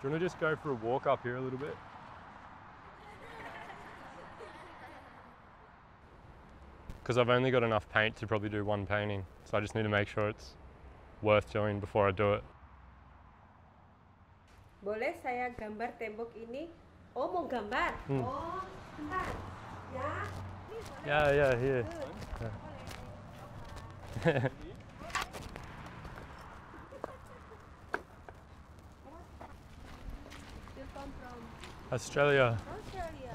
you want to just go for a walk up here a little bit? Because I've only got enough paint to probably do one painting, so I just need to make sure it's worth doing before I do it. Boleh saya gambar tembok ini? Oh, mau gambar? Oh, bentar. Ya? Yeah, here. Yeah. You come from Australia. Australia.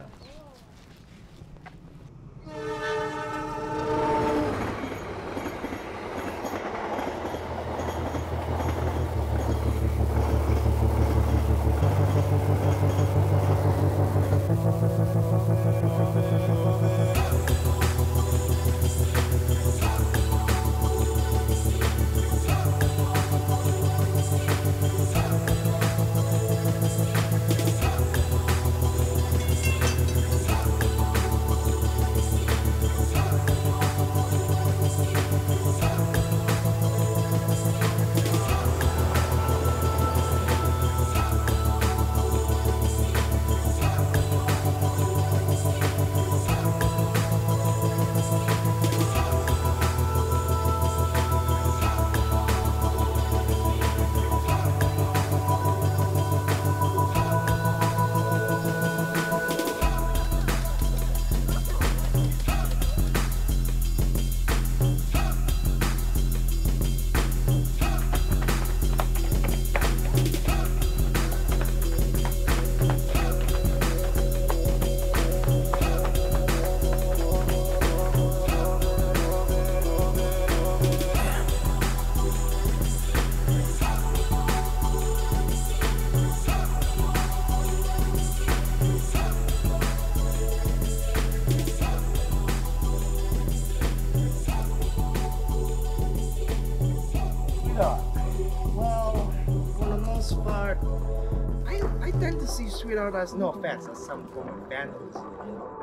Well, for the most part, I tend to see sweetheart as, no offense, as some form of vandalism, you know.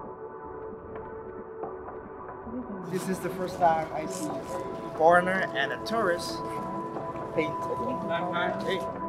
This is the first time I see a foreigner and a tourist paint.